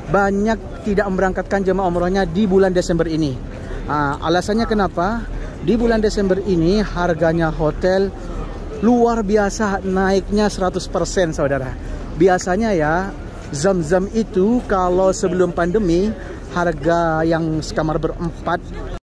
banyak tidak memberangkatkan jemaah umrohnya di bulan Desember ini. Alasannya kenapa? Di bulan Desember ini harganya hotel luar biasa naiknya 100% saudara. Biasanya ya Zam-Zam itu kalau sebelum pandemi harga yang sekamar berempat.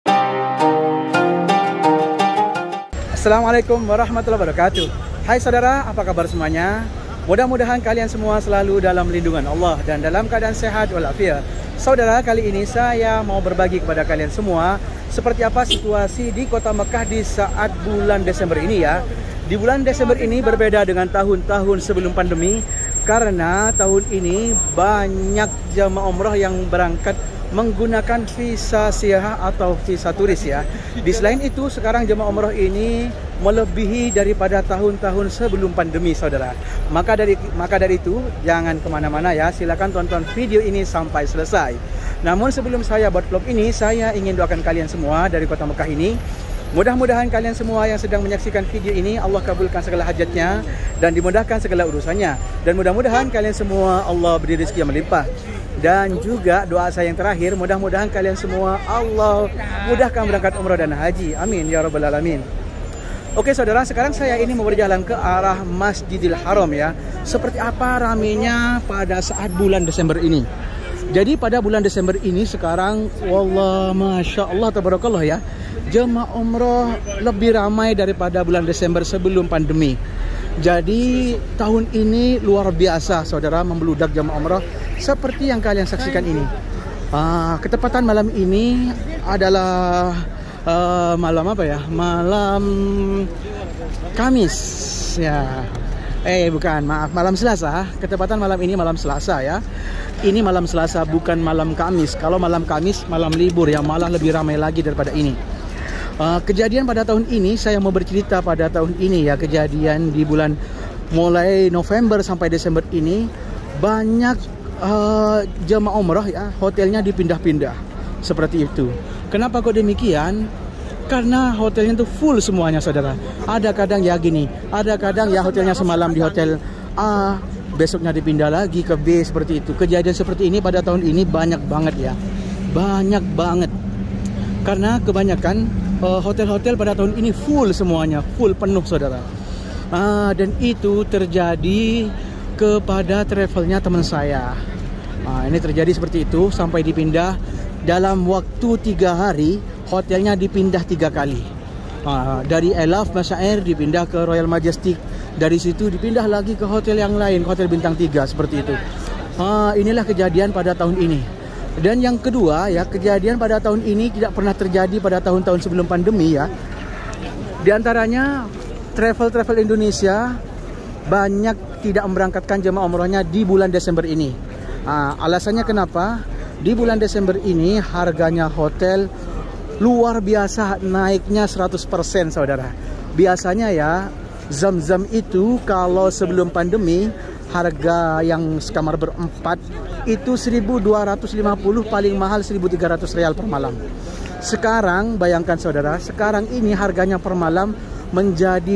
Assalamualaikum warahmatullahi wabarakatuh. Hai saudara, apa kabar semuanya? Mudah-mudahan kalian semua selalu dalam lindungan Allah dan dalam keadaan sehat walafiat. Saudara, kali ini saya mau berbagi kepada kalian semua seperti apa situasi di kota Mekah di saat bulan Desember ini ya. Di bulan Desember ini berbeda dengan tahun-tahun sebelum pandemi karena tahun ini banyak jamaah umrah yang berangkat menggunakan visa siyahah atau visa turis ya. Di selain itu sekarang jemaah umrah ini melebihi daripada tahun-tahun sebelum pandemi saudara. Maka dari itu jangan kemana-mana ya, silakan tonton video ini sampai selesai. Namun sebelum saya buat vlog ini, saya ingin doakan kalian semua dari kota Mekah ini. Mudah-mudahan kalian semua yang sedang menyaksikan video ini Allah kabulkan segala hajatnya dan dimudahkan segala urusannya. Dan mudah-mudahan kalian semua Allah beri rezeki yang melimpah. Dan juga doa saya yang terakhir, mudah-mudahan kalian semua Allah mudahkan berangkat umrah dan haji. Amin ya rabbal alamin. Oke saudara, sekarang saya ini mau berjalan ke arah Masjidil Haram ya. Seperti apa ramenya pada saat bulan Desember ini. Jadi pada bulan Desember ini sekarang wallah masya Allah tabarakallah ya, jemaah umrah lebih ramai daripada bulan Desember sebelum pandemi. Jadi tahun ini luar biasa saudara, membeludak jemaah umrah seperti yang kalian saksikan ini. Ketepatan malam ini adalah malam apa ya? Malam Kamis ya. Bukan, maaf, malam Selasa. Ketepatan malam ini malam Selasa ya. Ini malam Selasa bukan malam Kamis. Kalau malam Kamis malam libur ya, malah lebih ramai lagi daripada ini. Kejadian pada tahun ini saya mau bercerita pada tahun ini ya, kejadian di bulan mulai November sampai Desember ini banyak jemaah umrah ya, hotelnya dipindah-pindah seperti itu. Kenapa kok demikian? Karena hotelnya itu full semuanya saudara. Ada kadang ya gini, ada kadang ya hotelnya semalam di hotel A, besoknya dipindah lagi ke B seperti itu. Kejadian seperti ini pada tahun ini banyak banget ya, banyak banget. Karena kebanyakan hotel-hotel pada tahun ini full semuanya, full penuh saudara. Dan itu terjadi kepada travelnya teman saya. Ini terjadi seperti itu sampai dipindah dalam waktu 3 hari. Hotelnya dipindah 3 kali. Dari Elaf Masyair dipindah ke Royal Majestic. Dari situ dipindah lagi ke hotel yang lain, hotel bintang 3 seperti itu. Inilah kejadian pada tahun ini. Dan yang kedua ya, kejadian pada tahun ini tidak pernah terjadi pada tahun-tahun sebelum pandemi ya. Di antaranya travel Indonesia banyak tidak memberangkatkan jemaah umrohnya di bulan Desember ini. Alasannya kenapa? Di bulan Desember ini harganya hotel luar biasa naiknya 100% saudara. Biasanya ya Zam-Zam itu kalau sebelum pandemi harga yang sekamar berempat itu 1.250, paling mahal 1.300 real per malam. Sekarang bayangkan saudara, sekarang ini harganya per malam menjadi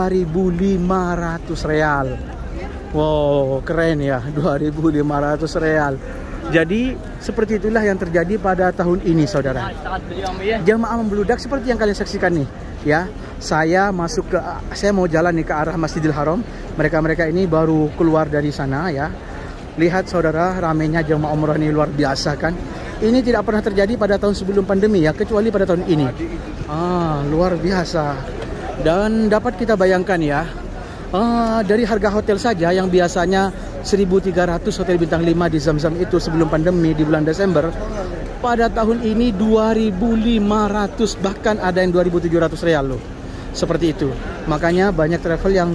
2.500 real. Wow, keren ya, 2.500 real. Jadi seperti itulah yang terjadi pada tahun ini saudara. Jamaah membeludak seperti yang kalian saksikan nih ya. Saya mau jalan nih ke arah Masjidil Haram. Mereka ini baru keluar dari sana ya. Lihat saudara, ramainya jamaah umrah ini luar biasa kan. Ini tidak pernah terjadi pada tahun sebelum pandemi ya, kecuali pada tahun ini. Luar biasa. Dan dapat kita bayangkan ya, dari harga hotel saja yang biasanya 1.300 hotel bintang 5 di Zam-Zam itu sebelum pandemi di bulan Desember, pada tahun ini 2.500, bahkan ada yang 2.700 real loh. Seperti itu. Makanya banyak travel yang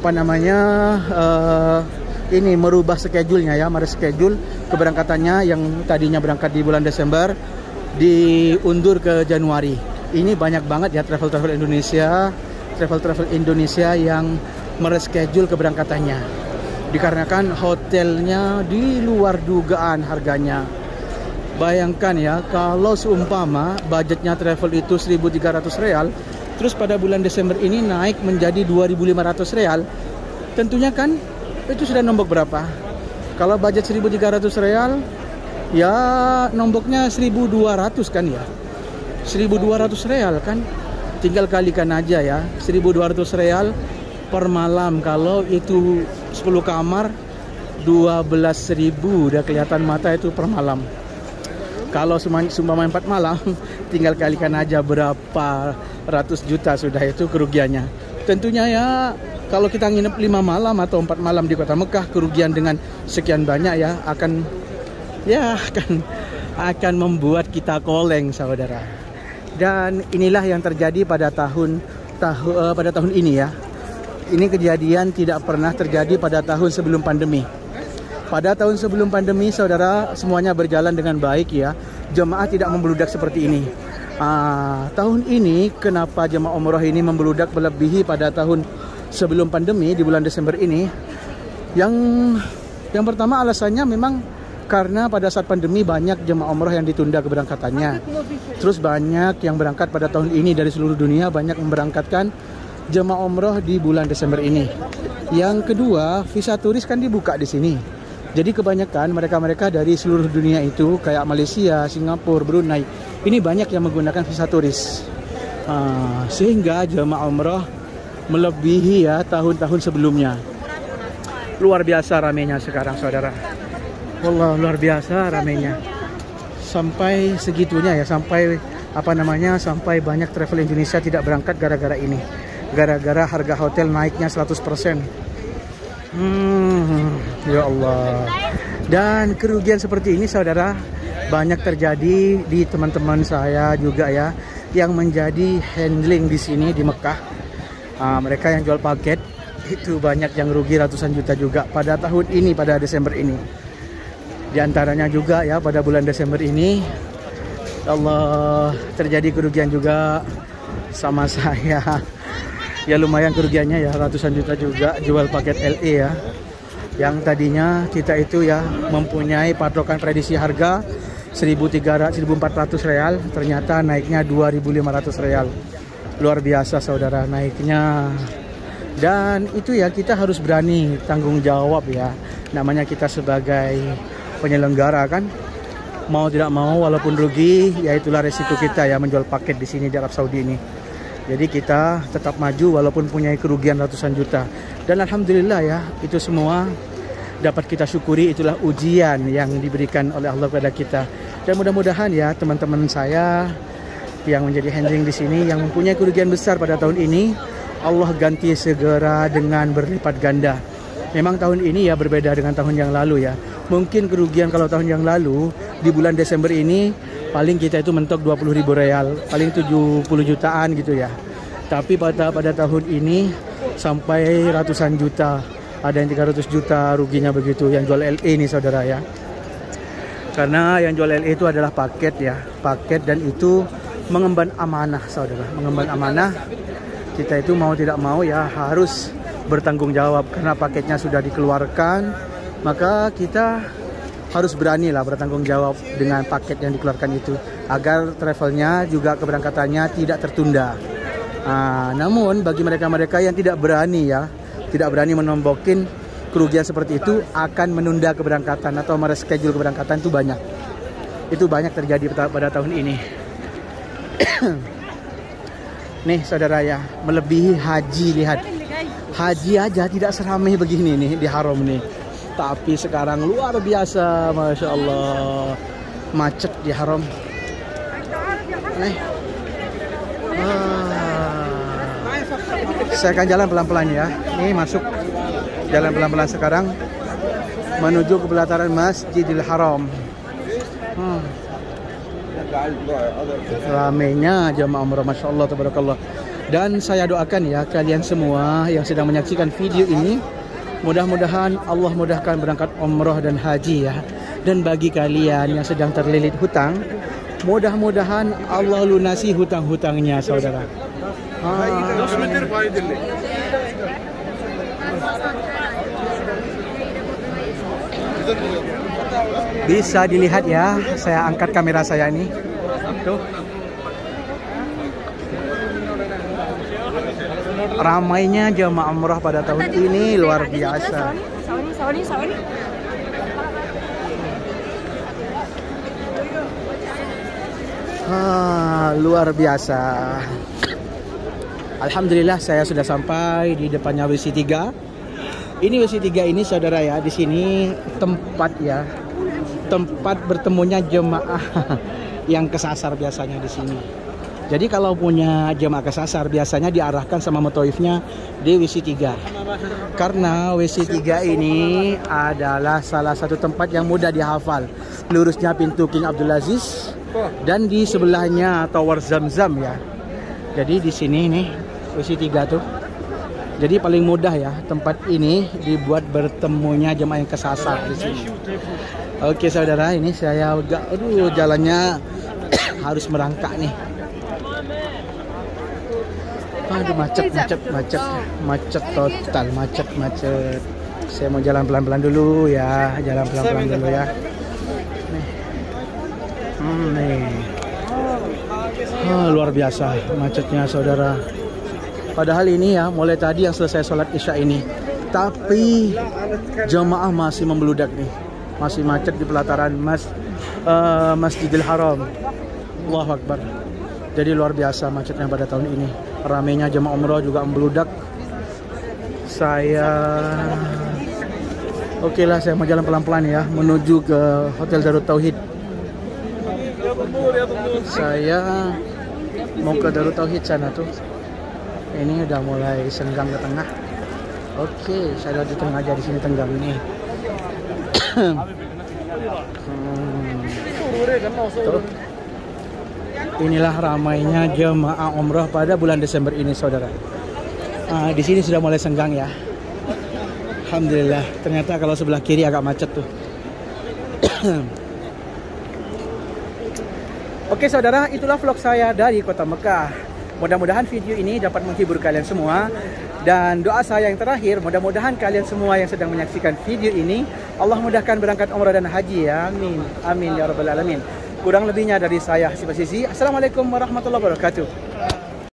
ini merubah schedule-nya ya, schedule keberangkatannya yang tadinya berangkat di bulan Desember diundur ke Januari. Ini banyak banget ya travel Indonesia, travel Indonesia yang mereschedule keberangkatannya. Dikarenakan hotelnya di luar dugaan harganya. Bayangkan ya, kalau seumpama budgetnya travel itu 1.300 real, terus pada bulan Desember ini naik menjadi 2.500 real, tentunya kan itu sudah nombok berapa? Kalau budget 1.300 real, Ya nomboknya 1.200 kan ya, 1.200 real kan, tinggal kalikan aja ya, 1.200 real per malam. Kalau itu 10 kamar 12.000, udah kelihatan mata itu per malam. Kalau seumpama 4 malam tinggal kalikan aja berapa ratus juta sudah itu kerugiannya. Tentunya ya kalau kita nginep 5 malam atau 4 malam di kota Mekah, kerugian dengan sekian banyak ya akan membuat kita koleng, saudara. Dan inilah yang terjadi pada tahun ini ya. Ini kejadian tidak pernah terjadi pada tahun sebelum pandemi. Pada tahun sebelum pandemi, saudara, semuanya berjalan dengan baik ya. Jemaah tidak membludak seperti ini. Tahun ini kenapa jemaah umroh ini membludak melebihi pada tahun sebelum pandemi di bulan Desember ini? Yang pertama alasannya memang karena pada saat pandemi banyak jemaah umroh yang ditunda keberangkatannya. Terus banyak yang berangkat pada tahun ini dari seluruh dunia, banyak memberangkatkan jemaah umroh di bulan Desember ini. Yang kedua, visa turis kan dibuka di sini. Jadi kebanyakan mereka-mereka dari seluruh dunia itu kayak Malaysia, Singapura, Brunei, ini banyak yang menggunakan visa turis. Sehingga jemaah umroh melebihi ya tahun-tahun sebelumnya. Luar biasa ramenya sekarang, saudara. Wallah, luar biasa ramenya. Sampai segitunya ya, sampai sampai banyak travel Indonesia tidak berangkat gara-gara ini. Gara-gara harga hotel naiknya 100%. Ya Allah. Dan kerugian seperti ini, saudara, banyak terjadi di teman-teman saya juga ya, yang menjadi handling di sini di Mekah. Mereka yang jual paket itu banyak yang rugi ratusan juta juga pada tahun ini, pada Desember ini. Di antaranya juga ya pada bulan Desember ini, Allah, terjadi kerugian juga sama saya. Ya lumayan kerugiannya ya, ratusan juta juga jual paket LE ya. Yang tadinya kita itu ya mempunyai patokan prediksi harga 1.400 real, ternyata naiknya 2.500 real. Luar biasa, saudara, naiknya. Dan itu ya kita harus berani tanggung jawab ya. Namanya kita sebagai penyelenggara kan, mau tidak mau walaupun rugi ya itulah resiko kita ya menjual paket di sini di Arab Saudi ini. Jadi kita tetap maju walaupun punya kerugian ratusan juta. Dan alhamdulillah ya, itu semua dapat kita syukuri, itulah ujian yang diberikan oleh Allah kepada kita. Dan mudah-mudahan ya teman-teman saya yang menjadi handling di sini yang mempunyai kerugian besar pada tahun ini, Allah ganti segera dengan berlipat ganda. Memang tahun ini ya berbeda dengan tahun yang lalu ya. Mungkin kerugian kalau tahun yang lalu di bulan Desember ini paling kita itu mentok 20.000 real, paling 70 jutaan gitu ya. Tapi pada tahun ini sampai ratusan juta, ada yang 300 juta ruginya begitu yang jual LE ini, saudara ya. Karena yang jual LE itu adalah paket ya, paket, dan itu mengemban amanah, saudara, mengemban amanah. Kita itu mau tidak mau ya harus bertanggung jawab karena paketnya sudah dikeluarkan, maka kita harus berani lah bertanggung jawab dengan paket yang dikeluarkan itu agar travelnya juga keberangkatannya tidak tertunda. Namun bagi mereka-mereka yang tidak berani ya, tidak berani menombokin kerugian seperti itu, akan menunda keberangkatan atau mereschedule keberangkatan itu banyak. Itu banyak terjadi pada tahun ini. Nih saudara ya, melebihi haji, lihat. Haji aja tidak seramai begini nih di haram nih. Tapi sekarang luar biasa, Masya Allah, macet di haram. Saya akan jalan pelan-pelan ya. Ini masuk jalan pelan-pelan sekarang menuju ke pelataran Masjidil Haram. Ramainya jamaah umrah, Masya Allah, tabarakallah. Dan saya doakan ya kalian semua yang sedang menyaksikan video ini, mudah-mudahan Allah mudahkan berangkat umrah dan haji ya. Dan bagi kalian yang sedang terlilit hutang, mudah-mudahan Allah lunasi hutang-hutangnya, saudara. Bisa dilihat ya, saya angkat kamera saya ini. Tuh. Ramainya jamaah umrah pada tahun ini luar biasa. Luar biasa. Alhamdulillah saya sudah sampai di depannya WC3. Ini WC3 ini saudara ya, di sini tempat bertemunya jemaah yang kesasar biasanya di sini. Jadi kalau punya jemaah kesasar biasanya diarahkan sama mutawifnya di WC3. Karena WC3 ini adalah salah satu tempat yang mudah dihafal. Lurusnya pintu King Abdul Aziz dan di sebelahnya Tower Zamzam ya. Jadi di sini nih WC3 tuh. Jadi paling mudah ya tempat ini dibuat bertemunya jemaah yang kesasar di sini. Oke saudara, ini saya jalannya harus merangkak nih. Aduh, macet total, macet. Saya mau jalan pelan-pelan dulu ya, Nih. Luar biasa macetnya saudara. Padahal ini ya mulai tadi yang selesai sholat isya ini, tapi jemaah masih membeludak nih, masih macet di pelataran Masjidil Haram. Allahu Akbar. Jadi luar biasa macetnya pada tahun ini. Ramainya jemaah umroh juga membeludak. Oke lah, saya mau jalan pelan-pelan ya menuju ke Hotel Darut Tauhid. Saya mau ke Darut Tauhid sana tuh. Ini udah mulai senggang ke tengah. Oke, saya di tengah aja, di sini tenggang nih. Tuh. Inilah ramainya jemaah umroh pada bulan Desember ini, saudara. Di sini sudah mulai senggang ya. Alhamdulillah. Ternyata kalau sebelah kiri agak macet tuh. Oke saudara, itulah vlog saya dari Kota Mekah. Mudah-mudahan video ini dapat menghibur kalian semua. Dan doa saya yang terakhir, mudah-mudahan kalian semua yang sedang menyaksikan video ini, Allah mudahkan berangkat umrah dan haji ya. Amin. Amin ya rabbal alamin. Kurang lebihnya dari saya, Hasib Azizi. Assalamualaikum warahmatullahi wabarakatuh.